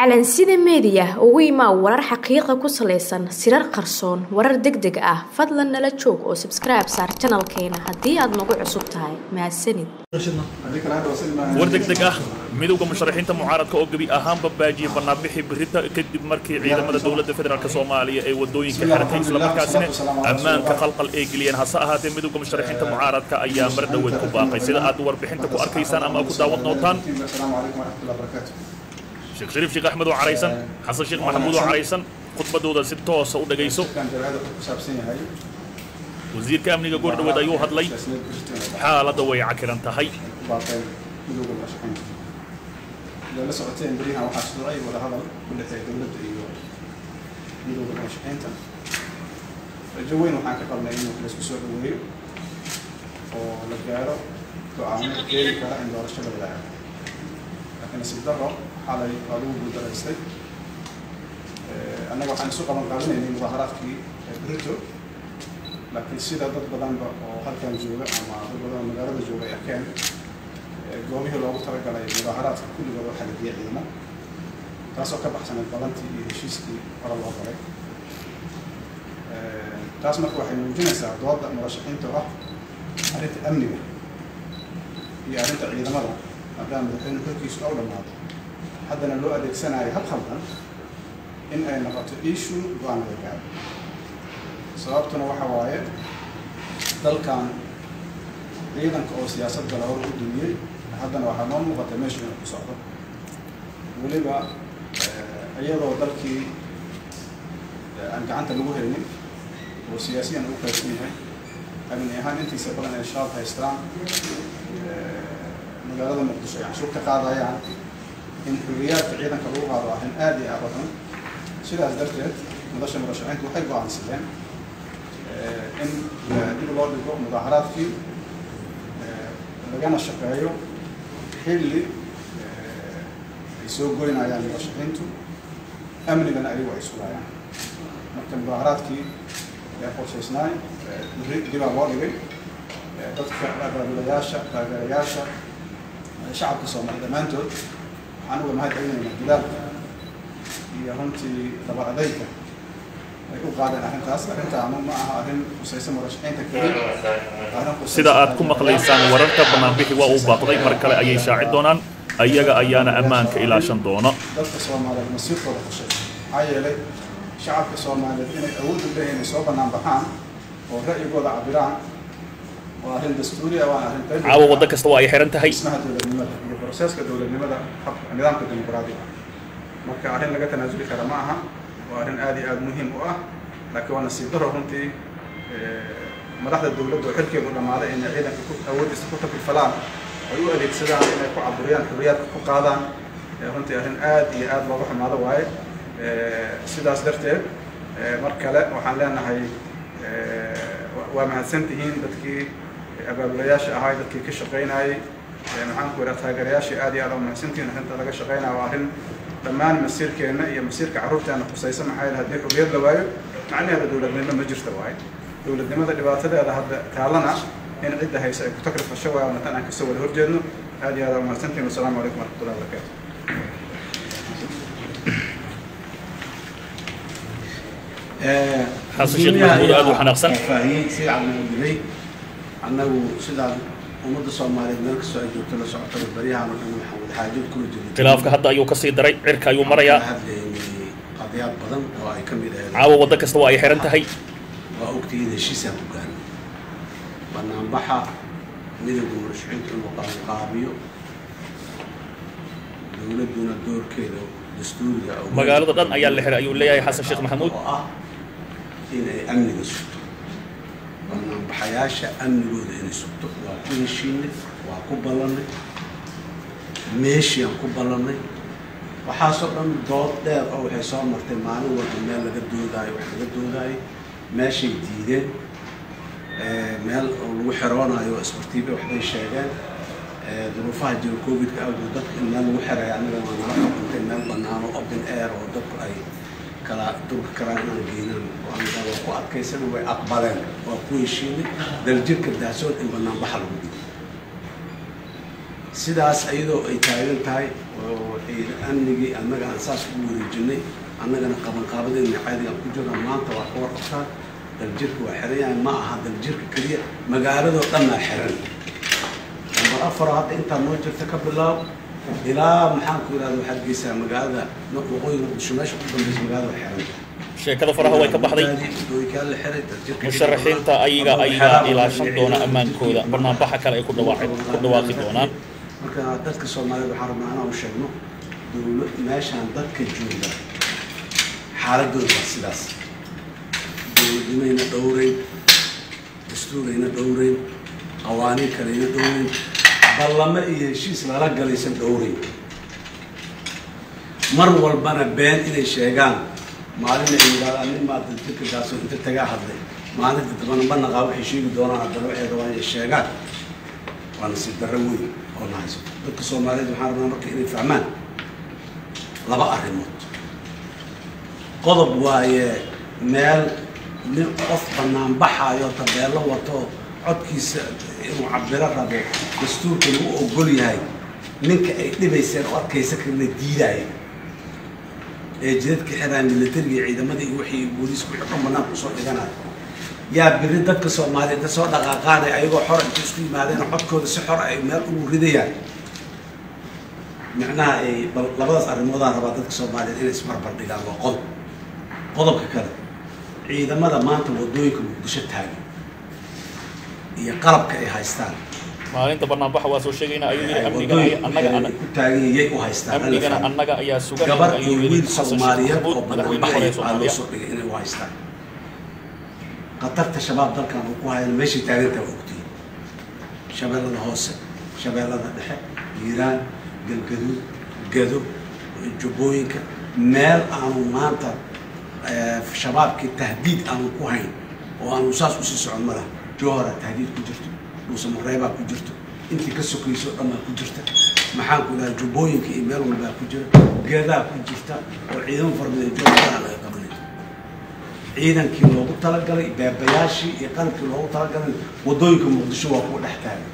calansida media ugu imaa warar xaqiiqo ku saleysan sirar qarsoon warar degdeg ah fadlan nala joog oo subscribe saar channelkeena haddii aad nagu cusub tahay mahadsanid war degdeg ah midowga musharaxiinta mucaaradka oo gabi ahaan babaajiye barnaamijii birita kadib markii ciidamada dowladda federaalka Soomaaliya ay wadooyinka xirtay isla markaasina ammaanka qalqal ay geliyeen hase ahaatee midowga musharaxiinta mucaaradka ayaa mar dhaweed ku baaqay sida aad warbixinta ku arkaysaan ama ku daawan doontaan شيخ شريف شيخ أحمد وعريسان حسن شيخ محمود وعريسان خطبة دودة ستة سعود جيسو وزير كامل يقول دوّد أيوه هذلي حالة دوّي عكر أنت هاي لا ساعتين بريها وحش ضعيف ولا هذا كل شيء دولة أيوه ملوك المشحين تن الجوين وحنا كقلنا إنه في السوق الوهيب ولقياره تعامل كيف كلا عند الشغل العام لكن السيدرة حالي قالوا بدرستي أنا وحنا سوق من قالنا إن مظاهرات في بريتو لكن سيدا ضد بدن وهل كان جوجا أما ضد بدن مجرد جوجا كان قومه لو ترك على مظاهرات كل جوجا حد يعلمه تاسو كبحثنا البلنتي شيسكي ورا الله عليك تاسو ما واحد من جنس ضد مرشحين ترى أنت أمني هي أنت عيد مرة أبدا من كل أول مرة حدنا لو أديك سنة هل خلنا إن أي نقطة إيشو دوان ذكاء صارتنا وحوايا دل كان أيضا كأو سياسة دلور الدنيا حدنا وحنام مقتمش من القصادة ولبا أيضا دلكي أنك أنت الوهرني وسياسيا وكاسيها أمن إهان أنت سبلنا الشعب هايستران مجرد مقدسة يعني شو كقاضي يعني إن حريات عيدا كروها راهن آدي أبدا سيدا أزدرت مدرسة مرشحين وحيد عن سلام إن دي الوضع جو مظاهرات في لجانا الشقايو حلي يسوق جوين على المرشحين تو أمني لنا أيوة يسوق يعني ممكن مظاهرات كي يأخذ سناي دي الوضع جو تدفع الرياشة شعب الصومالي دمانته أنا وما هذا من الجدال هي هنتي تبع ذيك يقول قاعدة أنت أصلا أنت عمو معها أهل وسيسم مرشحين تكبير سيدا آتكم مقليسان وررت برنامجه وأوباقضي مركلة أي شاعد دونان أيجا أيانا أمانك إلى شندونا دلت الصومالي المصير ولا خشية عيالي شعب الصومالي إن أود به صوبا نبحان والرأي يقول عبران وأهل دستوري وأهل عاو ودك استوى أي حيران تهي اسمها دولة النمذا هي بروسيس كدولة النمذا حق النظام الديمقراطي marka arin laga tanaasuli kara ma aha waa arin aad iyo aad muhiim u ah laakiin wana si daro runtii madaxda dawladda xilkeedu dhamaaday in ciidanka ku awoodiisa ku takifalaan ay u adeegsadaan inay ku caburiyaan xorriyadka ku qaadaan runtii arin aad iyo aad looga xumaado waaye sidaas darteed mar kale waxaan leenahay waa mahadsantihiin dadkii abaabulayaasha ahaa dadkii ka shaqeynayay maxaan ku yiraahdaa taageerayaashii aad iyo aad u mahadsantihiin inta laga shaqeynayo waa arin dhammaan masiirkeena iyo masiirka carruurteena khusaysan maxay haddii xorriyad la waayo macnaheeda dowladnimo ma jirto waaye dowladnimada dhibaatadeeda hadda taalana in cidda haysa ay ku takrifasho waayo natan aan kasoo wada horjeedno aad iyo aad u mahadsantihiin wasalaamu calaykum waraxmatullahi wabarakaatu حسن شيخ محمود أدو حنقصن فاهين سيد عبد المدري أنه سيد ومدة صومالي ملك سعيد وكل سعطة البريها من محمود حاجود كل جديد خلافك حتى أيو كسي دري عركا يو مريا قضيات بدن وأي كمية عاو ودك استوى أي حيران تهي وأكتي إذا شي سابو كان بنا نبحى ميدو مرشحين المقام القابيو دولدنا الدور كيدو دستوري أو مقالة دان أيال لحر أيو اللي حسن شيخ محمود إن أمني بسوتو بنا بحياشة أمني بود إن سوتو وكل شيء وكوبلني ماشي كوبلني وحاصل أن ضاد ده أو حسام مرتمانه والمال اللي جدوا داي وحنا جدوا داي ماشي جديدة مال وحرانا أيوة سبورتيبي وحنا شغال ظروفها جيل كوفيد أو ضد المال وحرا يعني لما نروح كنت المال بنانو أوبن إير وضد أي كلا دور كرانا جينا وأنا وقعد كيسن وأقبلين وأقوي شيء درجة كداسون إن بنام بحر ودي sidaas ayadoo ay taagan tahay oo amnigii annaga aan saas u wareejinay annagana qabanqaabadeena caadiga ku jirna maanta waa ka warqabtaa daljirka waa xiran yahay ma aha daljirka keliya magaaladoo dhan aa xiran nambar 4 hadda intaa noo jirta ka bilaab ilaa maxaan ku yidhahda waxaad geysaa magaalada waqooyiga muqdisho meesha ku dambaysa magaalada waa xiran sheekada faraha way ka baxday musharaxiinta ayaga ilaashan doona ammaankooda barnaamijka kale ay ku dhawaaqi doonaan marka dadka Soomaaliyeed waxaan rabnaa inaan u sheegno dawlad meeshaan dadka jooga xaaladooda waa sidaas dawladnimada dhowreyn dastuurayna dhowreyn qawaaniin kalena dhowreyn ballama iyo heshiis lala galaysan dhowreyn mar walbana been inay sheegaan maalin ay yiraahdaan nin ma dadka gaasoo inta taga hadlay maalinta dabana bannaqa waxay sheegi doonaan haddana waxay rabaan inay sheegaan waa nasiib darro weyn oo nahayso dadka Soomaaliyeed waxaan rabnaa marka inay fahmaan laba arrimood qodob waaye meel nin qof bannaan baxaayo tabeelo wato codkiisa inuu cabiro rabo dastuurka lagu ogol yahay ninka ay dhibayseen oo adkaysa karna diidaya ee jidadka xiraan militariga ciidamadii wixii booliisku xukun bannaan ku soo dhiganay yaa biri dadka Soomaaliyeed soo dhaqaaqaanay ayagoo xor inta isku yimaadeen codkooda si xor ay meel ugu ridayaan macnaha ay labadaas arrimoodaan rabaa dadka Soomaaliyeed inay ismarbar dhigaan waa qodobka kale ciidamada maanta wadooyinka Muqdisho taagan iyo qalabka ay haystaan maalinta barnaamijka waa soo sheegayna ayuu yiri amniga annaga ku taageeyay u haystaan amniga annaga ayaa sugan gabar iyo wiil Soomaaliyeed oo madaxweynaha Soomaaliya soo dhigay inay u haystaan qatarta shabaab dalkan uu ku hayo meeshii taageerta waqti shabeellada hoose shabeellada dhexe Hiiraan galgaduud gado jubbooyinka meel aanu maanta shabaabkii tahdiid aanu ku hayn oo aanu saas u sii socon malaha jowhara tahdiid ku jirto dhuusa mareebaa ku jirto intii ka sokayso dhammaa ku jirta maxaan ku dhahay jubbooyinka iyo meel walbaa ku jira geedaa ku jirta oo ciidamo farbaday joogaan laga qabanay ciidankii loogu talagalay beebayaashii iyo qalabkii loogu talagalay wadooyinka Muqdisho waa ku dhex taagan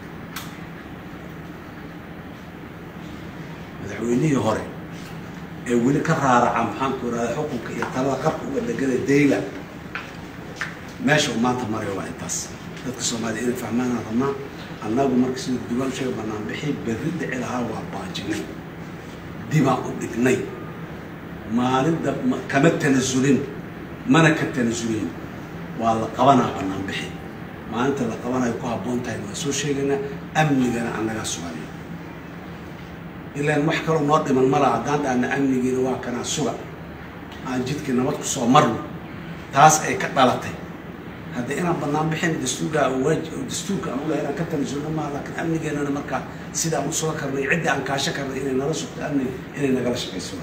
madaxweynihii hore ee weli ka raaraca maxaan ku yidhahdaa xukunka iyo talada qabka uga dhegada deyla meesha uu maanta marayo waa intaas dadka Soomaaliyeed inay fahmaan rabnaa annagu marka sida duwan sheeg banaan bixi berri dhici lahaa waa baajinay dibaa u dhignay maalinta kama tanasulin mana ka tanasulin waa la qabanaa banaan bixi maalinta la qabanayo ku habboon tahay waa soo sheegaynaa amnigana annaga Soomaaliyeed ilaan wax kale noo dhiman mala haddaan dhaana amnigiina waa kana suga aan jidkii nabad ku soo marno taas ay ka dhalatay hadda inaan bannaan bixin dastuurka aan u leeyahay ka tanasulno ma laakiin amnigeena marka sida aan u soo karnay cidda aan kaasho karnay inay nala sugto amniga inay nagala shaqeyso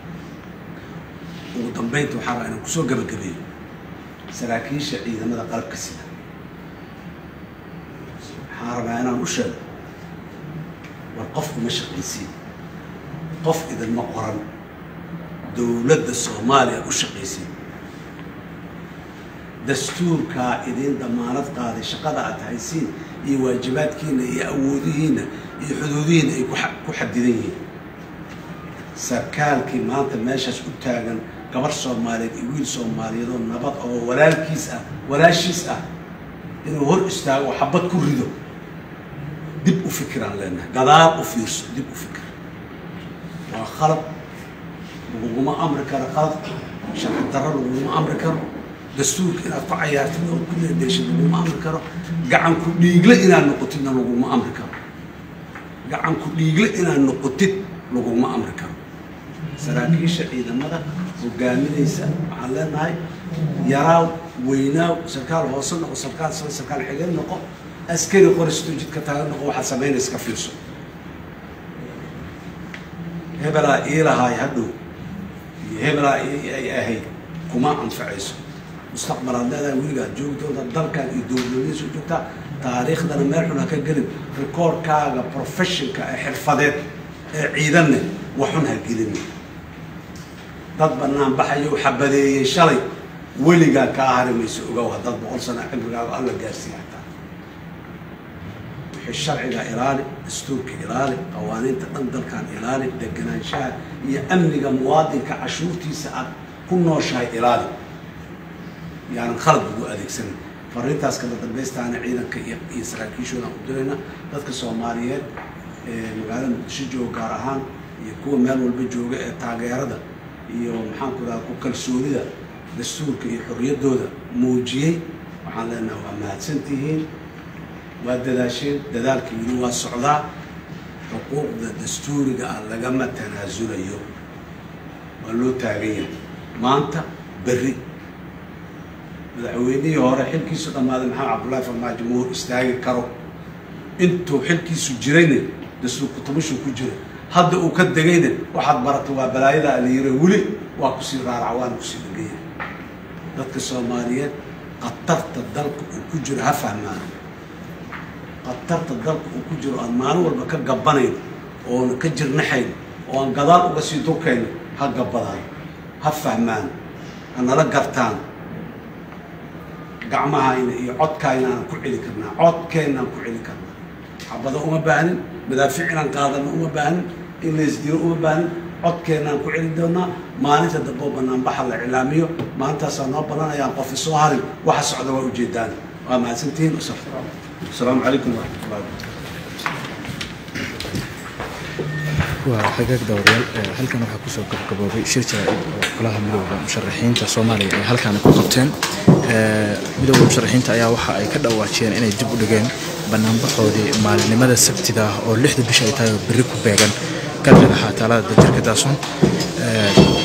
ugu dambeynta waxaa rabaa inaan kusoo gabagabeeyo saraakiisha ciidamada qalabka sida waxaan rabaa inaan u sheego war qofku ma shaqaysiin qof idan ma qoran dowladda Soomaaliya u shaqaysiin dastuurka idin damaanad qaaday shaqada aad haysiin iyo waajibaadkiina iyo awoodihiina iyo xuduudihiina ay ku xadidan yihiin sarkaalkii maanta meeshaas u taagan gabar Soomaaliyeed iyo wiil Soomaaliyeed oo nabad oo walaashiis ah inuu hor istaago xabad ku rido dib u fikiraan leena gadaal u fiirso dib u fikir waa khalad laguma amri karo qalad sharci darro laguma amri karo dastuurka inaad ku cayaartid oo ku leedahay laguma amri karo gacan ku dhiigle inaad noqotidna laguma amri karo gacan ku dhiigle inaad noqotid laguma amri karo saraakiisha ciidamada hogaaminaysa waxaan leenahay yaraaw weynaaw sarkaal hoose noqo sarkaal xigeen noqo askari qoristo jidka taagan noqo waxaad samaynaysa ka fiirso hebelaa iilahaay hadhow iyo hebelaa ay ahayd kuma anfacayso mustaqbalaad leedahay weligaad joogtooda dalkan iyo dowladnimadiisa u joogtaa taariikhdana meel xun ha ka gelin rikoorkaaga professionka ee xirfadeed ee ciidanne waxun ha gelin dad bannaan baxayo xabadeeyey shalay weligaa kaa harimayso ogow haddaad 100 sano cimrigaaga alla gaarsiiya hataa الشرعي إلالي دستورك إلالي قوانين تقدر كان إلالي دقنان شاه هي أمنك مواطن كعشورتي ساعات كل شيء إلالي يعني خلق بقول هذيك سنة فريتاس كذا تبيست عن عيدا كيسراكيشونا قدرنا ذاتك الصوماليات مقالن شجوا كارهان يكون مال والبجوا تاجر هذا يوم حنكو ذا كل سوري ذا دستور كي حرية دودا موجي وحنا وما سنتين ودلاشين دلالك يلوا الصعداء حقوق الدستور قال لجمع تنازل اليوم قالوا تاجية ما أنت بري العويني هو حل كيسو هذا محمد عبد الله فما جمهور استاجي كرو انتو حل كيسو جريني دستور كتبشوا كجري هذا وكدجينا واحد برتوا بلايدا اللي يرولي وكسير عوان كسير جيه ذاتك الصوماليات قطرت الدلق وكجر هفهمان قطرت الدلق وكجر أمان والبكر جبانين ونكجر نحين وانقضاء وقسيتوكين هالجبضان هفهمان أنا لقرتان قعمها يعود كائنا كعلي كنا عود كائنا كعلي كنا حبذا بان مدافعنا قادنا بان إنجليز يزديروا بان عود كائنا كعلي دونا ما نتدبوا بنا بحر الإعلامية ما أنت صنابنا يا قف الصهاري وحس عدوى وجدان وما سنتين أسر السلام عليكم ورحمة الله وحقاق دوريال هل كانوا حكوسوا كبابي شركة كلها مدوبة مشرحين كصومالي هل كانوا كقبتين مدوبة مشرحين تأيا وحا أي كده واشين إنه يجيبوا لجين بنام بحودي مع لماذا السبت ده أو اللي حد بشيء تايو بريكو بيجان كان لها حتى على الدرجة داسون